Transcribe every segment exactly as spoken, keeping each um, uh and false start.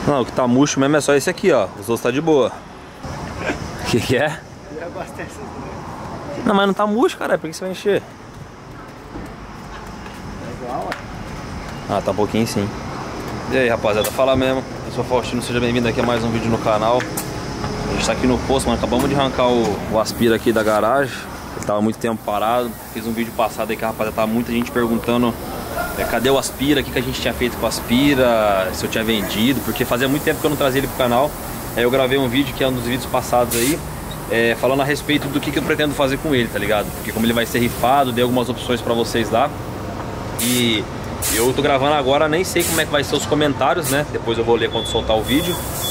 Não, o que tá murcho mesmo é só esse aqui, ó. Os outros tá de boa. O que que é? Não, mas não tá murcho, cara. Por que você vai encher? É igual, ó. Ah, tá um pouquinho sim. E aí, rapaziada, fala mesmo. Eu sou o Faustino, seja bem-vindo aqui a mais um vídeo no canal. A gente tá aqui no posto, mano. Acabamos de arrancar o, o aspira aqui da garagem. Ele tava muito tempo parado. Fiz um vídeo passado aí que a rapaziada tava muita gente perguntando é, cadê o aspira, o que, que a gente tinha feito com o aspira, se eu tinha vendido, porque fazia muito tempo que eu não trazia ele pro canal. Aí eu gravei um vídeo que é um dos vídeos passados aí, é, falando a respeito do que, que eu pretendo fazer com ele, tá ligado? Porque como ele vai ser rifado, dei algumas opções pra vocês lá. E eu tô gravando agora, nem sei como é que vai ser os comentários, né? Depois eu vou ler quando soltar o vídeo.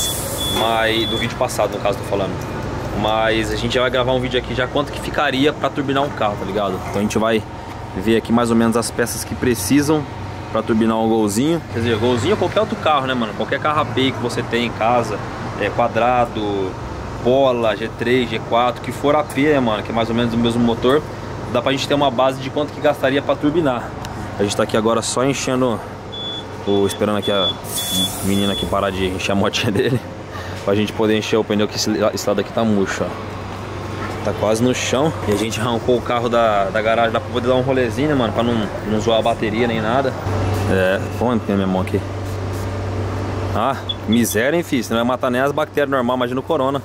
Mas do vídeo passado, no caso, tô falando. Mas a gente já vai gravar um vídeo aqui já quanto que ficaria pra turbinar um carro, tá ligado? Então a gente vai ver aqui mais ou menos as peças que precisam pra turbinar um golzinho. Quer dizer, golzinho ou qualquer outro carro, né, mano? Qualquer carro A P que você tem em casa, é, quadrado, Pola, G três, G quatro, que for A P, né, mano? Que é mais ou menos o mesmo motor. Dá pra gente ter uma base de quanto que gastaria pra turbinar. A gente tá aqui agora só enchendo, tô esperando aqui a menina aqui parar de encher a motinha dele, pra gente poder encher o pneu, que esse, esse lado aqui tá murcho, ó. Tá quase no chão. E a gente arrancou o carro da, da garagem, dá pra poder dar um rolezinho, né, mano? Pra não, não zoar a bateria nem nada. É, onde tem a minha mão aqui? Ah, miséria, hein, filho? Você não vai matar nem as bactérias normais, imagina o corona.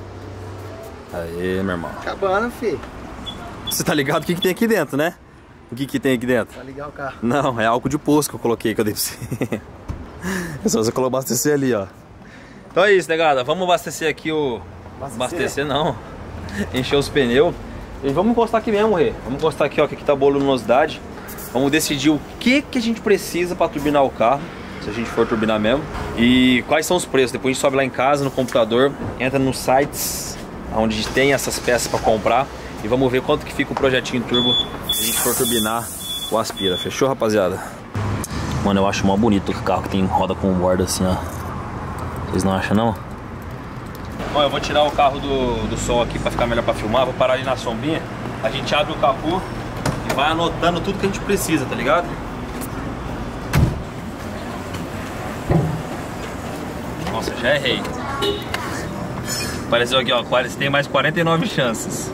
Aí, meu irmão. Acabando, filho. Você tá ligado o que, que tem aqui dentro, né? O que que tem aqui dentro? Pra ligar o carro. Não, é álcool de poço que eu coloquei, que eu dei pra você. É só você colocar abastecer ali, ó. Então é isso, negada. Vamos abastecer aqui o... Abastecer, abastecer não. Encher os pneus. E vamos encostar aqui mesmo, Rê. Vamos encostar aqui, ó, que aqui tá boa luminosidade. Vamos decidir o que que a gente precisa pra turbinar o carro, se a gente for turbinar mesmo. E quais são os preços. Depois a gente sobe lá em casa, no computador, entra nos sites onde tem essas peças pra comprar. E vamos ver quanto que fica o projetinho turbo se a gente for turbinar o aspira. Fechou, rapaziada? Mano, eu acho mó bonito o carro que tem roda com borda assim, ó. Vocês não acham, não? Bom, eu vou tirar o carro do, do sol aqui pra ficar melhor pra filmar. Vou parar ali na sombrinha. A gente abre o capô e vai anotando tudo que a gente precisa, tá ligado? Nossa, já errei. Apareceu aqui, ó, tem mais quarenta e nove chances.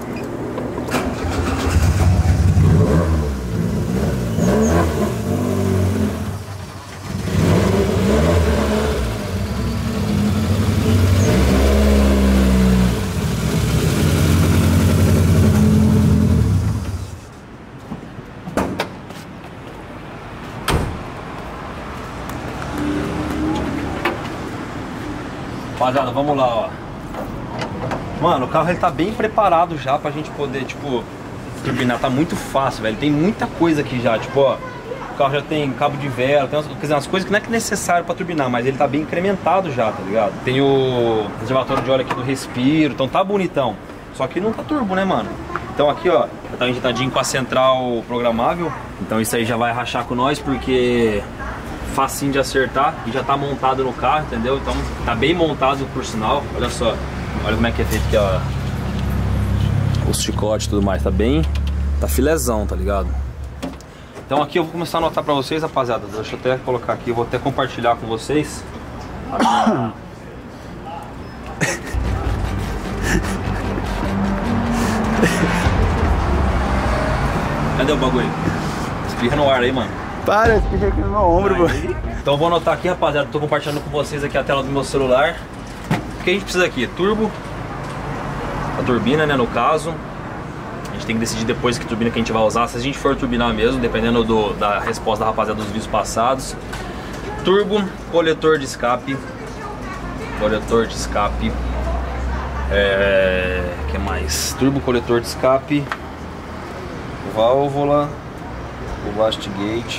Rapaziada, vamos lá, ó. Mano, o carro ele tá bem preparado já pra gente poder, tipo, turbinar. Tá muito fácil, velho. Tem muita coisa aqui já, tipo, ó. O carro já tem cabo de vela, tem umas, quer dizer, umas coisas que não é que é necessário pra turbinar, mas ele tá bem incrementado já, tá ligado? Tem o reservatório de óleo aqui do respiro, então tá bonitão. Só que não tá turbo, né, mano? Então aqui, ó, tá injetadinho com a central programável. Então isso aí já vai rachar com nós, porque... facinho de acertar e já tá montado no carro, entendeu? Então tá bem montado por sinal. Olha só, olha como é que é feito aqui, ó. Os chicotes e tudo mais, tá bem, tá filézão, tá ligado? Então aqui eu vou começar a anotar pra vocês, rapaziada. Deixa eu até colocar aqui, eu vou até compartilhar com vocês. Cadê o bagulho? Espirra no ar aí, mano. Para, espirra aqui no meu ombro, pô. Então eu vou anotar aqui, rapaziada. Tô compartilhando com vocês aqui a tela do meu celular. O que a gente precisa aqui? Turbo, a turbina, né, no caso. A gente tem que decidir depois que turbina que a gente vai usar, se a gente for turbinar mesmo, dependendo do, da resposta da rapaziada dos vídeos passados. Turbo, coletor de escape. Coletor de escape. É... que mais? Turbo, coletor de escape. Válvula. O wastegate.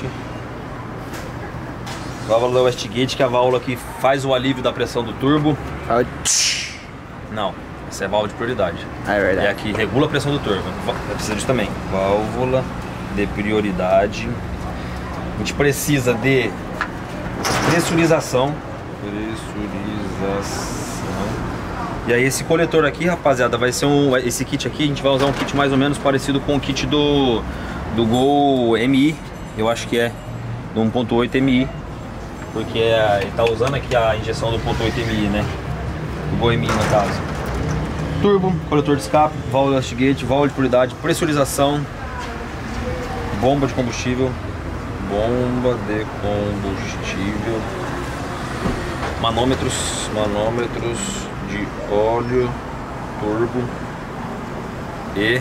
Válvula do wastegate, que é a válvula que faz o alívio da pressão do turbo. Não, essa é a válvula de prioridade. Ah, é verdade. É a que regula a pressão do turbo. Precisa disso também. Válvula de prioridade. A gente precisa de pressurização. Pressurização. E aí esse coletor aqui, rapaziada, vai ser um... esse kit aqui, a gente vai usar um kit mais ou menos parecido com o kit do... do Gol M I, eu acho que é, do um ponto oito M I. porque é, ele tá usando aqui a injeção do ponto oito M I, né? O Boeminho no caso. Turbo, coletor de escape, válvula Elastigate, válvula de puridade, pressurização, bomba de combustível, bomba de combustível, manômetros, manômetros de óleo, turbo e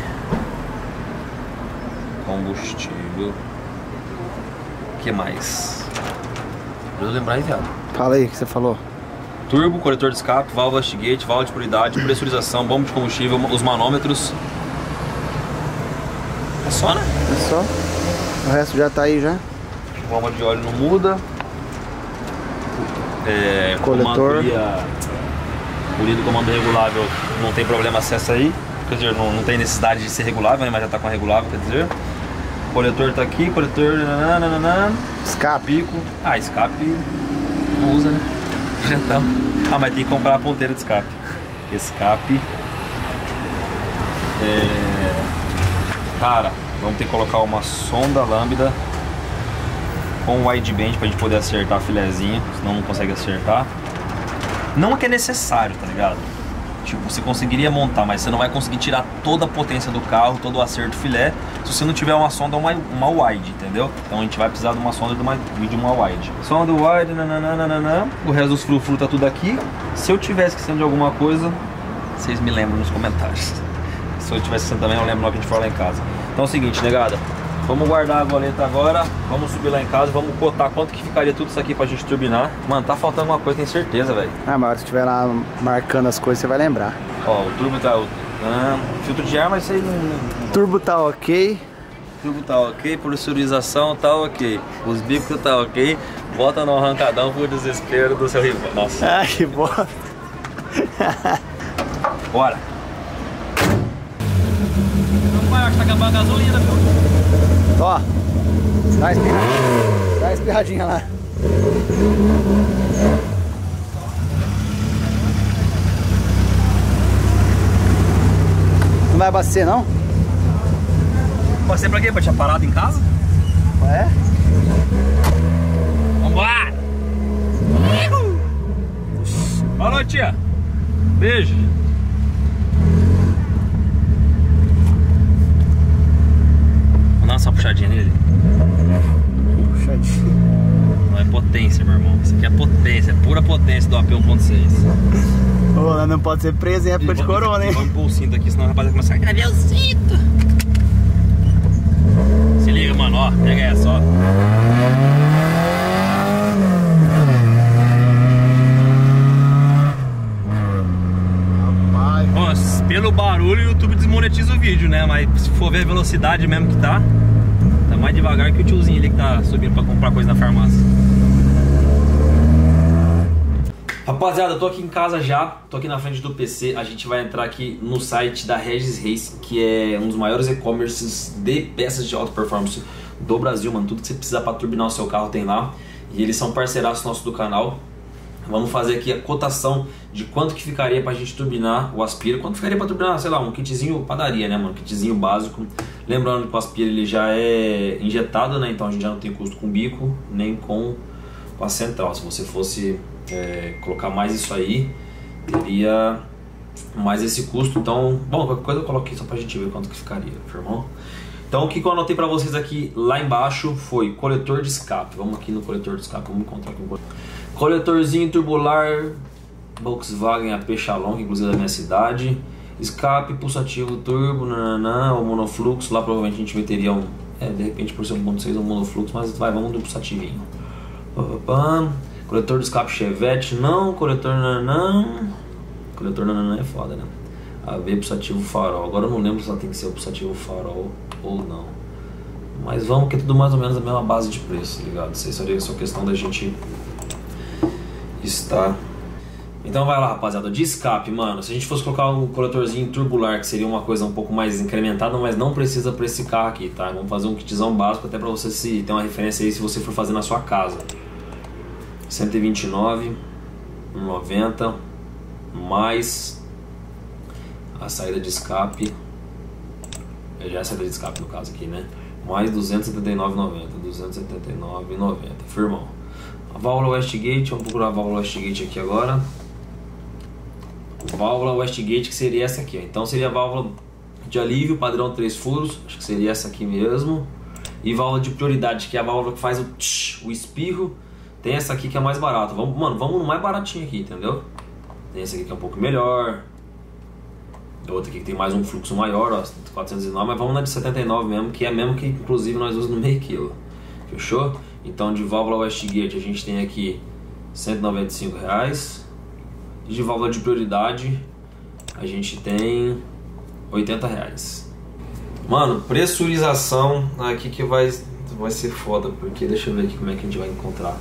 combustível. O que mais? Pra eu lembrar, enviado. Fala aí o que você falou. Turbo, coletor de escape, válvula Elastigate, válvula de puridade, pressurização, bomba de combustível, os manômetros. É só, né? É só. O resto já tá aí já. Bomba de óleo não muda. É, coletor. Polido comando regulável, não tem problema acesso aí. Quer dizer, não, não tem necessidade de ser regulável, mas já tá com a regulável, quer dizer. Coletor tá aqui, coletor. Nananana, escape. Pico. Ah, escape não usa, né? Então, ah, mas tem que comprar a ponteira de escape. Escape. É... Cara, vamos ter que colocar uma sonda lambda com wideband pra gente poder acertar filezinho, senão não consegue acertar. Não é que é necessário, tá ligado? Tipo, você conseguiria montar, mas você não vai conseguir tirar toda a potência do carro, todo o acerto filé, se você não tiver uma sonda, uma, uma wide, entendeu? Então a gente vai precisar de uma sonda de uma, de uma wide. Sonda wide, nananana, o resto dos frufru tá tudo aqui. Se eu tivesse esquecendo de alguma coisa, vocês me lembram nos comentários. Se eu tivesse esquecendo também, eu lembro logo que a gente for lá em casa. Então é o seguinte, negada, vamos guardar a goleta agora, vamos subir lá em casa, vamos cotar quanto que ficaria tudo isso aqui pra gente turbinar. Mano, tá faltando uma coisa, tenho certeza, velho. Ah, mas se estiver lá marcando as coisas, você vai lembrar. Ó, o turbo tá... O, ah, filtro de ar, mas isso aí não... Turbo tá ok. Turbo tá ok, pressurização tá ok. Os bicos tá ok. Bota no arrancadão pro desespero do seu rival. Nossa. Ai, que bosta. Bora. Não vai, acho que tá acabando a gasolina, viu? Ó, dá uma espirradinha, dá uma espirradinha lá. Não vai abastecer, não? Abastecer pra quê? Pra tinha parado em casa? É? Vambora! Falou, tia! Beijo! Vamos dar só uma puxadinha nele? Puxadinha. Não é potência, meu irmão. Isso aqui é potência, é pura potência do A P um ponto seis. Ô, não pode ser preso em época de corona, hein? Vamos pôr o cinto aqui, senão o rapaz vai começar a gravar o cinto. Se liga, mano, ó, pega essa, ó. Ó, pelo barulho o YouTube desmonetiza o vídeo, né? Mas se for ver a velocidade mesmo que tá, tá mais devagar que o tiozinho ali que tá subindo pra comprar coisa na farmácia. Rapaziada, eu tô aqui em casa já, tô aqui na frente do P C. A gente vai entrar aqui no site da Regis Racing, que é um dos maiores e-commerces de peças de alta performance do Brasil, mano. Tudo que você precisar pra turbinar o seu carro tem lá. E eles são parceiraços nossos do canal. Vamos fazer aqui a cotação de quanto que ficaria pra gente turbinar o Aspira. Quanto ficaria pra turbinar, sei lá, um kitzinho padaria, né, mano? Um kitzinho básico. Lembrando que o Aspira ele já é injetado, né? Então a gente já não tem custo com bico, nem com, com a central. Se você fosse é, colocar mais isso aí, teria mais esse custo. Então, bom, qualquer coisa eu coloco aqui só pra gente ver quanto que ficaria, firmão? Então o que eu anotei pra vocês aqui lá embaixo foi coletor de escape. Vamos aqui no coletor de escape, vamos encontrar aqui um coletor. Coletorzinho turbular Volkswagen A P Shalom, que inclusive é da minha cidade. Escape pulsativo turbo, nananã, o monofluxo. Lá provavelmente a gente meteria um, é, de repente por ser um ponto seis um monofluxo, mas vai, vamos do pulsativinho. Coletor de escape Chevette, não. Coletor nananã. Coletor nananã é foda, né? A V pulsativo farol. Agora eu não lembro se ela tem que ser o pulsativo farol ou não. Mas vamos que é tudo mais ou menos a mesma base de preço, ligado? Isso aí seria só questão da gente estar. Então vai lá, rapaziada, de escape, mano. Se a gente fosse colocar um coletorzinho turbular, que seria uma coisa um pouco mais incrementada, mas não precisa pra esse carro aqui, tá? Vamos fazer um kitzão básico até pra você se ter uma referência aí se você for fazer na sua casa. cento e vinte e nove, cento e noventa, mais a saída de escape. É já a saída de escape no caso aqui, né? Mais duzentos e setenta e nove reais e noventa centavos. duzentos e setenta e nove reais e noventa centavos. Firmão. A válvula Westgate, vamos procurar a válvula Westgate aqui agora. Válvula Westgate, que seria essa aqui, ó. Então seria a válvula de alívio, padrão três furos, acho que seria essa aqui mesmo. E válvula de prioridade, que é a válvula que faz o tsh, o espirro. Tem essa aqui que é mais barata. Vamos, mano, vamos no mais baratinho aqui, entendeu? Tem essa aqui que é um pouco melhor. Outra aqui que tem mais um fluxo maior, ó, quatrocentos e nove, mas vamos na de setenta e nove mesmo, que é mesmo que inclusive nós usamos no meio quilo. Fechou? Então de válvula Westgate a gente tem aqui cento e noventa e cinco reais. E de válvula de prioridade a gente tem oitenta reais. Mano, pressurização aqui que vai, vai ser foda, porque deixa eu ver aqui como é que a gente vai encontrar.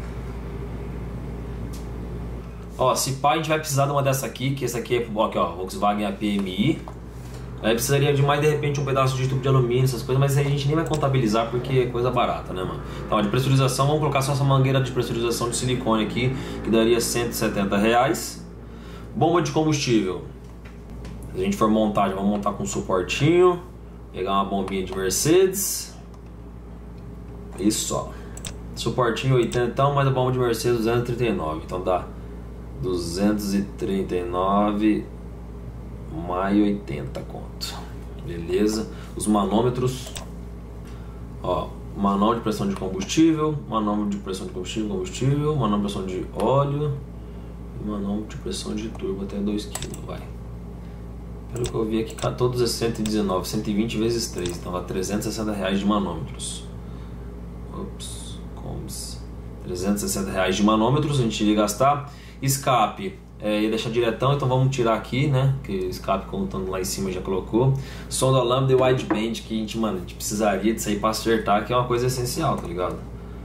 Ó, se pá, a gente vai precisar de uma dessa aqui, que essa aqui é aqui, ó, Volkswagen A P M I. Aí precisaria de mais, de repente, um pedaço de tubo de alumínio, essas coisas, mas aí a gente nem vai contabilizar porque é coisa barata, né, mano? Então, ó, de pressurização, vamos colocar só essa mangueira de pressurização de silicone aqui, que daria cento e setenta reais. Bomba de combustível. Se a gente for montar, já vamos montar com um suportinho. Pegar uma bombinha de Mercedes. Isso, ó. Suportinho oitenta, então, mais a bomba de Mercedes duzentos e trinta e nove. Então dá duzentos e trinta e nove mais oitenta conto. Beleza. Os manômetros. Ó, manômetro de pressão de combustível, manômetro de pressão de combustível, combustível, manômetro de pressão de óleo e manômetro de pressão de turbo até dois quilos, vai. Pelo que eu vi aqui, todos é cento e dezenove, cento e vinte vezes três, então dá trezentos e sessenta reais de manômetros. Ops, combs. trezentos e sessenta reais de manômetros, a gente iria gastar. Escape, é, ia deixar diretão, então vamos tirar aqui, né? Que o escape, contando lá em cima, já colocou. Sonda lambda e wideband, que a gente, mano, a gente precisaria disso aí pra acertar, que é uma coisa essencial, tá ligado?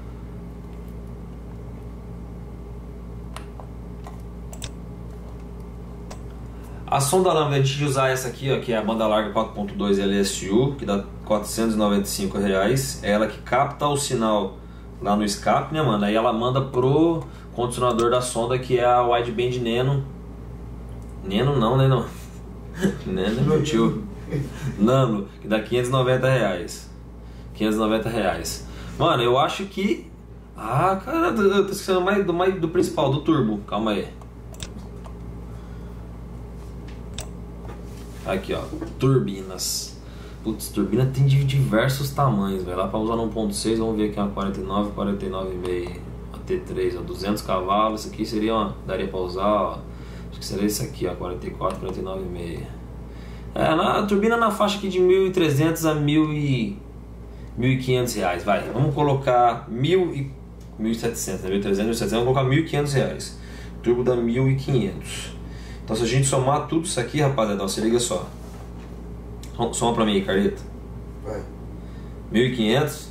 A sonda lambda, a gente usar essa aqui, ó, que é a banda larga quatro ponto dois L S U, que dá quatrocentos e noventa e cinco reais. É ela que capta o sinal lá no escape, né, mano? Aí ela manda pro condicionador da sonda, que é a wideband Nano. Nano não, né, não? Nano é meu tio. Nano, que dá quinhentos e noventa reais. quinhentos e noventa reais. Mano, eu acho que... Ah, cara, eu tô esquecendo mais do, mais do principal, do turbo. Calma aí. Aqui, ó, turbinas. Putz, turbina tem de diversos tamanhos, velho. Lá pra usar no um ponto seis, vamos ver aqui uma quarenta e nove, quarenta e nove vírgula cinco. A T três, ó, duzentos cavalos. Isso aqui seria uma, daria pra usar, ó. Acho que seria esse aqui, ó, quarenta e quatro, quarenta e nove vírgula cinco. É, na, a turbina na faixa aqui de mil e trezentos a mil e quinhentos reais, vai. Vamos colocar mil e setecentos, né? mil e trezentos, mil e setecentos, vamos colocar mil e quinhentos reais. Turbo dá mil e quinhentos. Então se a gente somar tudo isso aqui, rapaziada, ó, se liga só. Soma pra mim aí, Carlito. Vai. mil e quinhentos.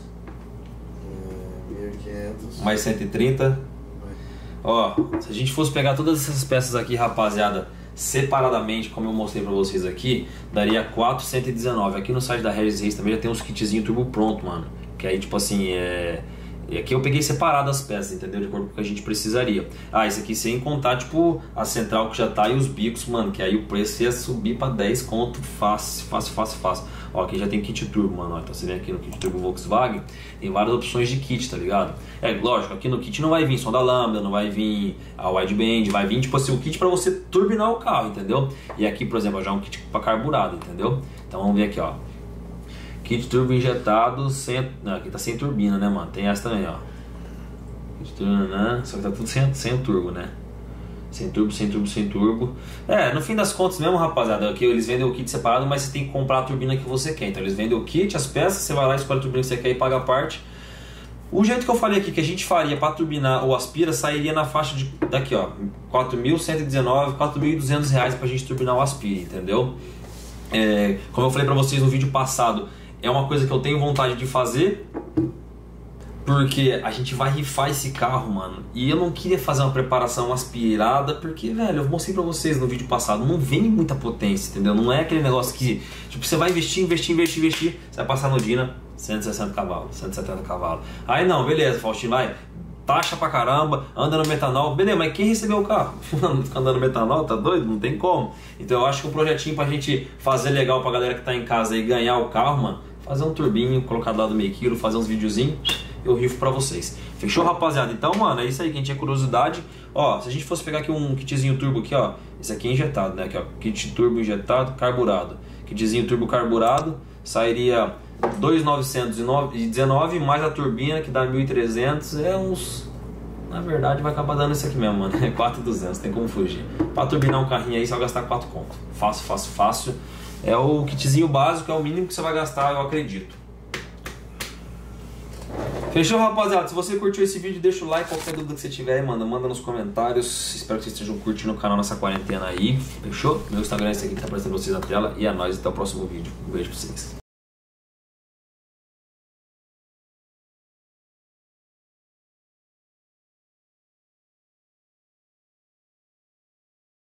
É, mil e quinhentos. Mais cento e trinta. Vai. Ó, se a gente fosse pegar todas essas peças aqui, rapaziada, separadamente, como eu mostrei pra vocês aqui, daria quatrocentos e dezenove. Aqui no site da Regis Reis também já tem uns kitzinhos turbo pronto, mano. Que aí, tipo assim, é... E aqui eu peguei separado as peças, entendeu? De acordo com o que a gente precisaria. Ah, esse aqui sem contar, tipo, a central que já tá e os bicos, mano. Que aí o preço ia subir pra dez conto fácil, fácil, fácil, fácil. Ó, aqui já tem kit turbo, mano. Ó, então você vem aqui no kit turbo Volkswagen, tem várias opções de kit, tá ligado? É, lógico, aqui no kit não vai vir sonda lambda, não vai vir a wideband, vai vir, tipo assim, o kit pra você turbinar o carro, entendeu? E aqui, por exemplo, já é um kit pra carburado, entendeu? Então vamos ver aqui, ó. Kit turbo injetado, sem... Não, aqui tá sem turbina, né, mano? Tem essa também, ó. Kit turbo, né? Só que tá tudo sem, sem o turbo, né? Sem turbo, sem turbo, sem turbo. É, no fim das contas mesmo, rapaziada, aqui eles vendem o kit separado, mas você tem que comprar a turbina que você quer. Então eles vendem o kit, as peças, você vai lá, escolhe a turbina que você quer e paga a parte. O jeito que eu falei aqui, que a gente faria para turbinar ou aspira, sairia na faixa de... Daqui, ó. quatro mil cento e dezenove, quatro mil e duzentos reais pra gente turbinar o aspira, entendeu? É, como eu falei pra vocês no vídeo passado, é uma coisa que eu tenho vontade de fazer, porque a gente vai rifar esse carro, mano. E eu não queria fazer uma preparação aspirada, porque, velho, eu mostrei pra vocês no vídeo passado, não vem muita potência, entendeu? Não é aquele negócio que, tipo, você vai investir, investir, investir, investir, você vai passar no Dina, cento e sessenta cavalos, cento e setenta cavalos. Aí não, beleza, Faustinho, vai, taxa pra caramba, anda no metanol, beleza, mas quem recebeu o carro? Andando no metanol, tá doido? Não tem como. Então eu acho que um projetinho pra gente fazer legal pra galera que tá em casa e ganhar o carro, mano, fazer um turbinho, colocar do lado meio quilo, fazer uns videozinhos, eu rifo pra vocês. Fechou, rapaziada? Então, mano, é isso aí. Quem tinha curiosidade, ó, se a gente fosse pegar aqui um kitzinho turbo aqui, ó, esse aqui é injetado, né? Aqui, ó, kit turbo injetado, carburado. Kitzinho turbo carburado, sairia dois mil novecentos e dezenove mais a turbina, que dá mil e trezentos, é uns... Na verdade vai acabar dando isso aqui mesmo, mano, é quatro mil e duzentos, tem como fugir. Pra turbinar um carrinho aí, você vai gastar quatro conto. Fácil, fácil, fácil. É o kitzinho básico, é o mínimo que você vai gastar, eu acredito. Fechou, rapaziada? Se você curtiu esse vídeo, deixa o like. Qualquer dúvida que você tiver aí, manda, manda nos comentários. Espero que vocês estejam curtindo o canal nessa quarentena aí. Fechou? Meu Instagram é esse aqui que tá aparecendo pra vocês na tela. E é nóis, até o próximo vídeo. Um beijo pra vocês.